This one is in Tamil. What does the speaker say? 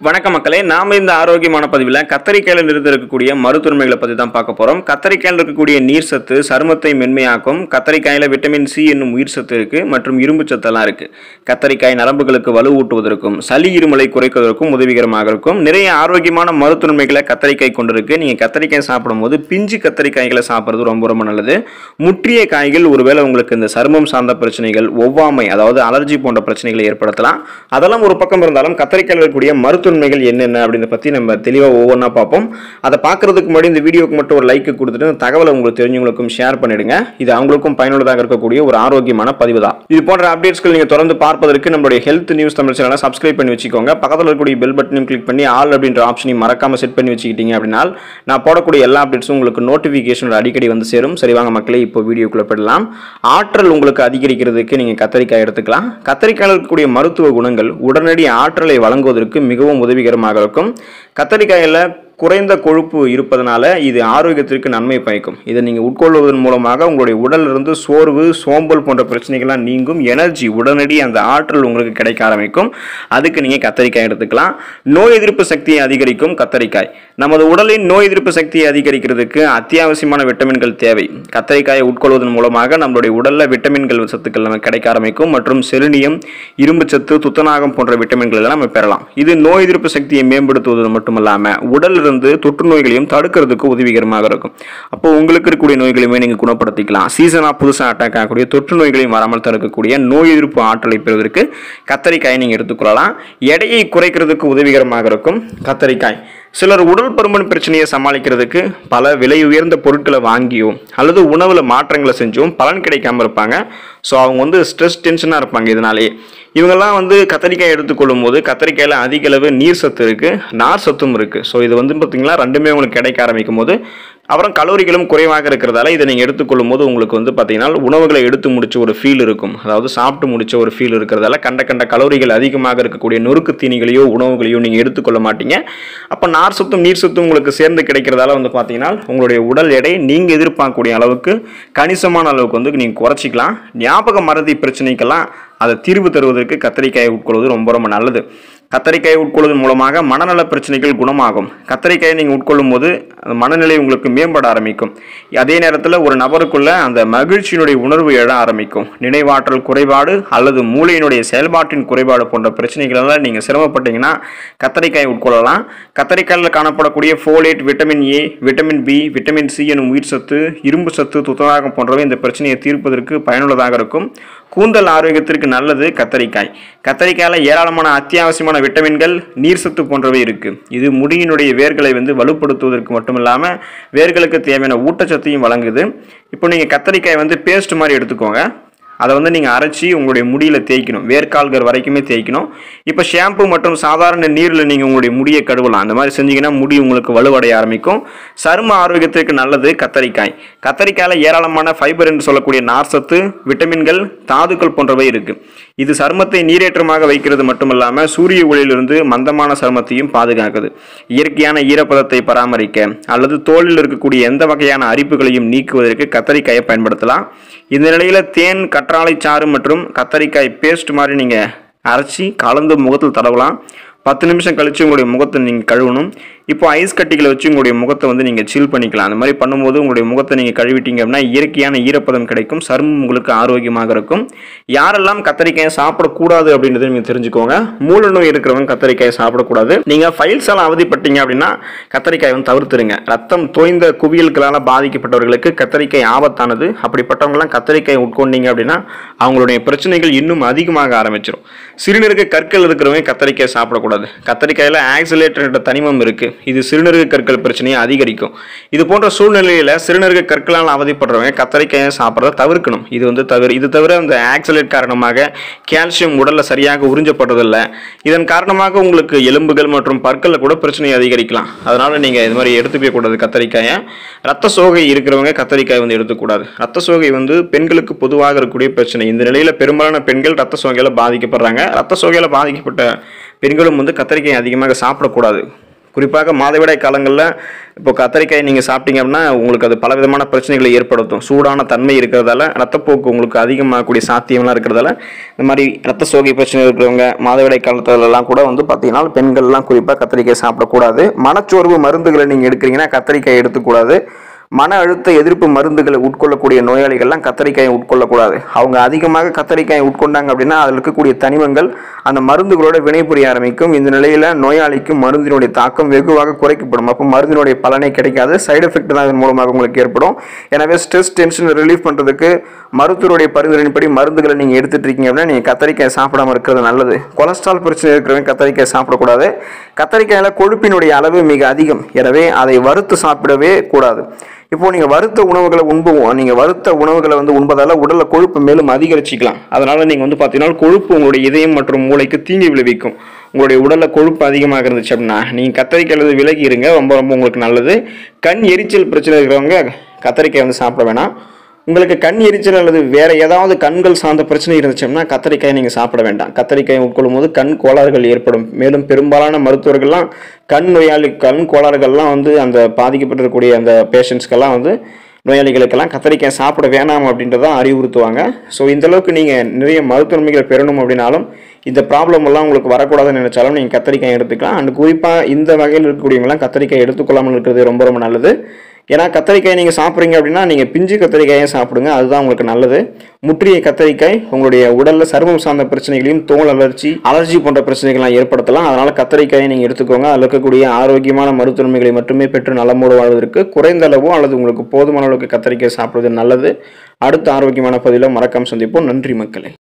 வணக்க மக்களே, நாம இந்த ஆரோக்கியமான பதிவில் கத்தரிக்காயில் இருக்கக்கூடிய மருத்துவமைகளை பற்றி தான் பார்க்க போகிறோம். கத்தரிக்காயில் இருக்கக்கூடிய நீர் சத்து சருமத்தை மென்மையாக்கும். கத்தரிக்காயில் விட்டமின் சி என்னும் உயிர் சத்து இருக்குது மற்றும் இரும்பு சத்தெல்லாம் இருக்குது. கத்தரிக்காய் நரம்புகளுக்கு வலுவூட்டுவதற்கும் சளி இருமலை குறைப்பதற்கும் உதவிகரமாக இருக்கும். நிறைய ஆரோக்கியமான மருத்துவமைகளை கத்தரிக்காய் கொண்டிருக்கு. நீங்கள் கத்தரிக்காய் சாப்பிடும்போது பிஞ்சு கத்தரிக்காய்களை சாப்பிட்றது ரொம்ப ரொம்ப நல்லது. முற்றிய காய்கள் ஒருவேளை உங்களுக்கு இந்த சருமம் சார்ந்த பிரச்சனைகள், ஒவ்வாமை அதாவது அலர்ஜி போன்ற பிரச்சனைகளை ஏற்படுத்தலாம். அதெல்லாம் ஒரு பக்கம் இருந்தாலும் கத்தரிக்காயில் இருக்கக்கூடிய மருத்துவமைகள் என்னென்ன அப்படின்றத பற்றி நம்ம தெளிவாக ஒவ்வொன்றா பார்ப்போம். அதை பார்க்கறதுக்கு முன்னாடி இந்த வீடியோக்கு மட்டும் ஒரு லைக் கொடுத்துட்டு தகவலை உங்களுக்கு தெரிஞ்சவங்களுக்கும் ஷேர் பண்ணிடுங்க. இது அவங்களுக்கும் பயனுள்ளதாக இருக்கக்கூடிய ஒரு ஆரோக்கியமான பதிவு தான். இது போன்ற அப்டேட்ஸ்கள் நீங்கள் தொடர்ந்து பார்ப்பதற்கு நம்மளுடைய ஹெல்த் நியூஸ் தமிழ் சேனலை சப்ஸ்கிரைப் பண்ணி வச்சுக்கோங்க. பக்கத்தில் இருக்கக்கூடிய பெல் பட்டனையும் கிளிக் பண்ணி ஆல் அப்படின்ற ஆப்ஷனையும் மறக்காம செட் பண்ணி வச்சுக்கிட்டீங்க அப்படின்னா நான் போடக்கூடிய எல்லா அப்டேட்ஸும் உங்களுக்கு நோட்டிஃபிகேஷன் அடிக்கடி வந்து சேரும். சரி வாங்க மக்களே, இப்போ வீடியோக்குள்ள போயிடலாம். ஆற்றல் உங்களுக்கு அதிகரிக்கிறதுக்கு நீங்கள் கத்தரிக்காய் எடுத்துக்கலாம். கத்தரிக்காயில் இருக்கக்கூடிய மருத்துவ குணங்கள் உடனடி ஆற்றலை வழங்குவதற்கு மிகவும் உதவிகரமாக இருக்கும். கத்தரிக்காயில் குறைந்த கொழுப்பு இருப்பதனால இது ஆரோக்கியத்திற்கு நன்மை பயக்கும். இதை நீங்கள் உட்கொள்வதன் மூலமாக உங்களுடைய உடலிலிருந்து சோர்வு, சோம்பல் போன்ற பிரச்சனைகள்லாம் நீங்கும். எனர்ஜி, உடனடி அந்த ஆற்றல் உங்களுக்கு கிடைக்க ஆரம்பிக்கும். அதுக்கு நீங்கள் கத்தரிக்காய் எடுத்துக்கலாம். நோய் எதிர்ப்பு சக்தியை அதிகரிக்கும் கத்தரிக்காய். நமது உடலின் நோய் எதிர்ப்பு சக்தியை அதிகரிக்கிறதுக்கு அத்தியாவசியமான விட்டமின்கள் தேவை. கத்தரிக்காயை உட்கொள்வதன் மூலமாக நம்மளுடைய உடலில் விட்டமின்கள் சத்துக்கள் நமக்கு கிடைக்க ஆரம்பிக்கும். மற்றும் செலினியம், இரும்பு சத்து, துத்தநாகம் போன்ற விட்டமின்கள் எல்லாம் நம்ம பெறலாம். இது நோய் எதிர்ப்பு சக்தியை மேம்படுத்துவது மட்டுமல்லாமல் உடல் இருந்து தொற்று நோய்களையும் தடுக்கிறதுக்கு உதவிகரமாக இருக்கும். அப்போ உங்களுக்கு இருக்கக்கூடிய நோய்களையுமே நீங்க குணப்படுத்திக்கலாம். சீசனா புதுசாக அட்டாக் ஆகக்கூடிய தொற்று நோய்களையும் வராமல் தடுக்கக்கூடிய நோய் எதிர்ப்பு ஆற்றலை பெறுவதற்கு கத்தரிக்காயை நீங்க எடுத்துக்கொள்ளலாம். எடையை குறைக்கிறதுக்கு உதவிகரமாக இருக்கும் கத்தரிக்காய். சிலர் உடல் பருமன் பிரச்சனையை சமாளிக்கிறதுக்கு பல விலை உயர்ந்த பொருட்களை வாங்கியோ அல்லது உணவுல மாற்றங்களை செஞ்சும் பலன் கிடைக்காம இருப்பாங்க. ஸோ அவங்க ஸ்ட்ரெஸ் டென்ஷனாக இருப்பாங்க. இதனாலே இவங்கெல்லாம் கத்தரிக்காய் எடுத்துக்கொள்ளும் போது கத்தரிக்காயில் அதிக அளவு நீர் சத்து இருக்குது, நார் சத்தும் இருக்குது. ஸோ இது பார்த்தீங்கன்னா ரெண்டுமே உங்களுக்கு கிடைக்க ஆரம்பிக்கும் போது அப்புறம் கலோரிகளும் குறைவாக இருக்கிறதால இதை நீங்கள் எடுத்துக்கொள்ளும் போது உங்களுக்கு பார்த்தீங்கன்னா உணவுகளை எடுத்து முடிச்ச ஒரு ஃபீல் இருக்கும். அதாவது சாப்பிட்டு முடிச்ச ஒரு ஃபீல் இருக்கிறதால கண்ட கலோரிகள் அதிகமாக இருக்கக்கூடிய நொறுக்கு தீனிகளையோ உணவுகளையோ நீங்கள் எடுத்துக்கொள்ள மாட்டீங்க. அப்போ நார் சத்தும் நீர் சத்தும் உங்களுக்கு சேர்ந்து கிடைக்கிறதால பார்த்தீங்கன்னா உங்களுடைய உடல் எடை நீங்கள் எதிர்பார்க்கக்கூடிய அளவுக்கு கணிசமான அளவுக்கு நீங்கள் குறைச்சிக்கலாம். ஞாபக மறதி பிரச்சனைக்கெல்லாம் அதை தீர்வு தருவதற்கு கத்தரிக்காயை உட்கொள்வது ரொம்ப ரொம்ப நல்லது. கத்தரிக்காயை உட்கொள்வதன் மூலமாக மனநல பிரச்சனைகள் குணமாகும். கத்தரிக்காயை நீங்கள் உட்கொள்ளும் போது மனநிலை உங்களுக்கு மேம்பட ஆரம்பிக்கும். அதே நேரத்தில் ஒரு நபருக்குள்ள அந்த மகிழ்ச்சியினுடைய உணர்வு எழ ஆரம்பிக்கும். நினைவாற்றல் குறைபாடு அல்லது மூளையினுடைய செயல்பாட்டின் குறைபாடு போன்ற பிரச்சனைகளெல்லாம் நீங்கள் சிரமப்பட்டீங்கன்னா கத்தரிக்காயை உட்கொள்ளலாம். கத்தரிக்காயில் காணப்படக்கூடிய folate, vitamin A, vitamin B, vitamin C எனும் உயிர் சத்து, இரும்பு சத்து, துத்தநாகம் போன்றவை இந்த பிரச்சனையை தீர்ப்பதற்கு பயனுள்ளதாக இருக்கும். கூந்தல் ஆரோக்கியத்திற்கு நல்லது கத்தரிக்காய். கத்தரிக்காயில் ஏராளமான அத்தியாவசியமான விட்டமின்கள், நீர் சத்து போன்றவை இருக்கு. இது முடியினுடைய வேர்களை வலுப்படுத்துவதற்கு மட்டுமில்லாமல் வேர்களுக்கு தேவையான ஊட்டச்சத்தையும் வழங்குது. இப்போ நீங்கள் கத்தரிக்காய் பேஸ்ட் மாதிரி எடுத்துக்கோங்க. அதை நீங்கள் அரைச்சி உங்களுடைய முடியில் தேய்க்கணும். வேர்க்கால்கள் வரைக்குமே தேய்க்கணும். இப்போ ஷாம்பு மற்றும் சாதாரண நீரில் நீங்கள் உங்களுடைய முடியை கழுவலாம். அந்த மாதிரி செஞ்சீங்கன்னா முடி உங்களுக்கு வலுவடைய ஆரம்பிக்கும். சரும ஆரோக்கியத்திற்கு நல்லது கத்தரிக்காய். கத்தரிக்காயில் ஏராளமான ஃபைபர் என்று சொல்லக்கூடிய நார் சத்து, விட்டமின்கள், தாதுக்கள் போன்றவை இருக்குது. இது சருமத்தை நீரேற்றமாக வைக்கிறது மட்டுமல்லாமல் சூரிய ஒளியிலிருந்து மந்தமான சருமத்தையும் பாதுகாக்குது. இயற்கையான ஈரப்பதத்தை பராமரிக்க அல்லது தோலில் இருக்கக்கூடிய எந்த வகையான அரிப்புகளையும் நீக்குவதற்கு கத்தரிக்காயை பயன்படுத்தலாம். இந்த நிலையில் தேன், கற்றாழை சாறு மற்றும் கத்தரிக்காய் பேஸ்ட் மாதிரி நீங்கள் அரைச்சி கலந்து முகத்தில் தடவலாம். 10 நிமிஷம் கழித்து உங்களுடைய முகத்தை நீங்கள் கழுவணும். இப்போ ஐஸ் கட்டிகளை வச்சு உங்களுடைய முகத்தை நீங்கள் சில் பண்ணிக்கலாம். அந்த மாதிரி பண்ணும்போது உங்களுடைய முகத்தை நீங்கள் கழுவிட்டீங்க அப்படின்னா இயற்கையான ஈரப்பதம் கிடைக்கும். சருமம் உங்களுக்கு ஆரோக்கியமாக இருக்கும். யாரெல்லாம் கத்தரிக்காயை சாப்பிடக்கூடாது அப்படின்றத நீங்கள் தெரிஞ்சுக்கோங்க. மூல நோய் இருக்கிறவங்க கத்தரிக்காயை சாப்பிடக்கூடாது. நீங்கள் ஃபைல்ஸ் எல்லாம் அவதிப்பட்டீங்க அப்படின்னா கத்தரிக்காயை தவிர்த்துருங்க. ரத்தம் தோய்ந்த குவியல்களால் பாதிக்கப்பட்டவர்களுக்கு கத்தரிக்காய் ஆபத்தானது. அப்படிப்பட்டவங்களாம் கத்தரிக்காயை உட்கொண்டீங்க அப்படின்னா அவங்களுடைய பிரச்சனைகள் இன்னும் அதிகமாக ஆரம்பிச்சிடும். சிறுநீரக கற்கள் இருக்கிறவங்க கத்தரிக்காயை சாப்பிடக்கூடாது. கத்தரிக்காயில் ஆக்சிலேட்டர் என்ற தனிமம் இருக்கு. இது சிறுநீரக கற்கள் பிரச்சனையை அதிகரிக்கும். இது போன்ற சூழ்நிலையில சிறுநீரக கற்களால் அவதிப்படுறவங்க கத்தரிக்காயை சாப்பிட்றத தவிர்க்கணும். இது தவிர அந்த ஆக்சிலேட் காரணமாக கால்சியம் உடல்ல சரியாக உறிஞ்சப்படுறதில்லை. இதன் காரணமாக உங்களுக்கு எலும்புகள் மற்றும் பற்களில் கூட பிரச்சனை அதிகரிக்கலாம். அதனால நீங்க இது மாதிரி எடுத்துக்க கூடாது கத்தரிக்காயை. ரத்த சோகை இருக்கிறவங்க கத்தரிக்காய் எடுத்துக்கூடாது. ரத்த சோகை பெண்களுக்கு பொதுவாக இருக்கக்கூடிய பிரச்சனை. இந்த நிலையில பெரும்பாலான பெண்கள் ரத்த சோகையால பாதிக்கப்படுறாங்க. ரத்த சோகையால பாதிக்கப்பட்ட பெண்களும் கத்தரிக்காய் அதிகமாக சாப்பிடக்கூடாது. குறிப்பாக மாதவிடாய் காலங்களில் இப்போ கத்தரிக்காய் நீங்கள் சாப்பிட்டீங்க அப்படின்னா உங்களுக்கு அது பலவிதமான பிரச்சனைகளை ஏற்படுத்தும். சூடான தன்மை இருக்கிறதால ரத்தப்போக்கு உங்களுக்கு அதிகமாகக்கூடிய சாத்தியம்லாம் இருக்கிறதால இந்த மாதிரி ரத்த சோகை பிரச்சனை இருக்கிறவங்க மாதவிடாய் காலத்துலலாம் கூட வந்து பார்த்தீங்கன்னா பெண்கள்லாம் குறிப்பாக கத்தரிக்காய் சாப்பிடக்கூடாது. மனச்சோர்வு மருந்துகளை நீங்கள் எடுக்கிறீங்கன்னா கத்தரிக்காய் எடுத்துக்கூடாது. மன அழுத்த எதிர்ப்பு மருந்துகளை உட்கொள்ளக்கூடிய நோயாளிகள்லாம் கத்தரிக்காயை உட்கொள்ளக்கூடாது. அவங்க அதிகமாக கத்தரிக்காயை உட்கொண்டாங்க அப்படின்னா அதில் இருக்கக்கூடிய தனிமங்கள் அந்த மருந்துகளோட வினைபுரிய ஆரம்பிக்கும். இந்த நிலையில் நோயாளிக்கு மருந்தினுடைய தாக்கம் வெகுவாக குறைக்கப்படும். அப்போ மருந்தினுடைய பலனே கிடைக்காது, சைடு எஃபெக்ட் தான் இதன் மூலமாக உங்களுக்கு ஏற்படும். எனவே ஸ்ட்ரெஸ் டென்ஷன் ரிலீஃப் பண்ணுறதுக்கு மருத்துவருடைய பரிந்துரையின்படி மருந்துகளை நீங்கள் எடுத்துட்டு இருக்கீங்க அப்படின்னா நீங்கள் கத்தரிக்காய் சாப்பிடாம இருக்கிறது நல்லது. கொலஸ்ட்ரால் பிரச்சனை இருக்கிறவங்க கத்தரிக்காய் சாப்பிடக்கூடாது. கத்தரிக்காயில் கொழுப்பினுடைய அளவு மிக அதிகம், எனவே அதை வறுத்து சாப்பிடவே கூடாது. இப்போ நீங்கள் வறுத்த உணவுகளை வந்து உண்பதால் உடலில் கொழுப்பு மேலும் அதிகரிச்சிக்கலாம். அதனால் நீங்கள் வந்து பார்த்தீங்கன்னா கொழுப்பு உங்களுடைய இதயம் மற்றும் மூளைக்கு தீங்கு விளைவிக்கும். உங்களுடைய உடலில் கொழுப்பு அதிகமாக இருந்துச்சு அப்படின்னா நீங்கள் கத்தரிக்காய் விலகி இருங்க, ரொம்ப ரொம்ப உங்களுக்கு நல்லது. கண் எரிச்சல் பிரச்சனை இருக்கிறவங்க கத்தரிக்காய் வந்து சாப்பிட வேணாம். உங்களுக்கு கண் எரிச்சல் அல்லது வேறு ஏதாவது கண்கள் சார்ந்த பிரச்சனை இருந்துச்சுன்னா கத்தரிக்காய் நீங்கள் சாப்பிட வேண்டாம். கத்தரிக்காய் உட்கொள்ளும் போது கண் கோளாறுகள் ஏற்படும். மேலும் பெரும்பாலான மருத்துவர்கள்லாம் கண் கோளாறுகள்லாம் வந்து அந்த பாதிக்கப்பட்டிருக்கக்கூடிய அந்த பேஷண்ட்ஸ்க்கெல்லாம் வந்து நோயாளிகளுக்கெல்லாம் கத்தரிக்காய் சாப்பிட வேணாம் அப்படின்றதான் அறிவுறுத்துவாங்க. ஸோ இந்தளவுக்கு நீங்கள் நிறைய மருத்துவமைகளை பெறணும் அப்படின்னாலும் இந்த ப்ராப்ளம் எல்லாம் உங்களுக்கு வரக்கூடாதுன்னு நினைச்சாலும் நீங்கள் கத்தரிக்காய் எடுத்துக்கலாம். அண்ட் குறிப்பாக இந்த வகையில் இருக்கக்கூடியவங்களாம் கத்தரிக்காய் எடுத்துக்கொள்ளாமல் இருக்கிறது ரொம்ப ரொம்ப நல்லது. ஏன்னா கத்தரிக்காய் நீங்கள் சாப்பிட்றீங்க அப்படின்னா நீங்கள் பிஞ்சு கத்தரிக்காயை சாப்பிடுங்க, அதுதான் உங்களுக்கு நல்லது. முற்றிய கத்தரிக்காய் உங்களுடைய உடலில் சருமம் சார்ந்த பிரச்சனைகளையும் தோல் அலர்ஜி போன்ற பிரச்சனைகள்லாம் ஏற்படுத்தலாம். அதனால் கத்தரிக்காயை நீங்கள் எடுத்துக்கோங்க. அதில் இருக்கக்கூடிய ஆரோக்கியமான மருத்துவமைகளை மட்டுமே பெற்று நலமோடு வாழ்வதற்கு குறைந்த அளவோ அல்லது உங்களுக்கு போதுமான அளவுக்கு கத்தரிக்காய் சாப்பிடுவது நல்லது. அடுத்த ஆரோக்கியமான பதிவில் மறக்காம சந்திப்போம். நன்றி மக்களே.